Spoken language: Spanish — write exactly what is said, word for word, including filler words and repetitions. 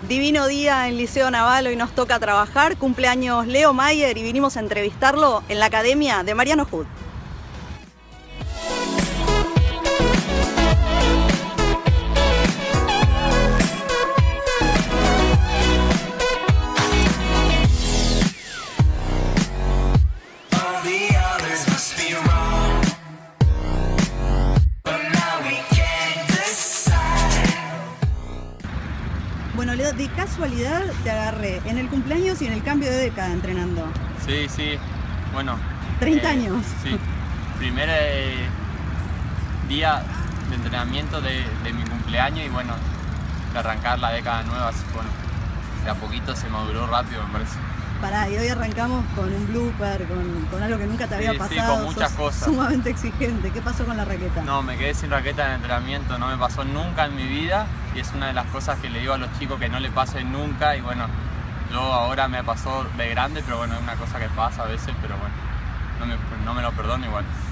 Divino día en Liceo Naval, hoy nos toca trabajar, cumpleaños Leo Mayer y vinimos a entrevistarlo en la academia de Mariano Hood. Bueno, Leo, de casualidad te agarré en el cumpleaños y en el cambio de década entrenando. Sí, sí, bueno. treinta eh, años. Sí, primer eh, día de entrenamiento de, de mi cumpleaños y bueno, de arrancar la década nueva, así bueno, de a poquito se maduró rápido, me parece. Pará, y hoy arrancamos con un blooper, con, con algo que nunca te había Sí, sí, pasado. con muchas Sos cosas. Sumamente exigente. ¿Qué pasó con la raqueta? No, me quedé sin raqueta en el entrenamiento, no me pasó nunca en mi vida y es una de las cosas que le digo a los chicos que no le pase nunca y bueno, yo ahora me pasó de grande, pero bueno, es una cosa que pasa a veces, pero bueno, no me, no me lo perdono igual.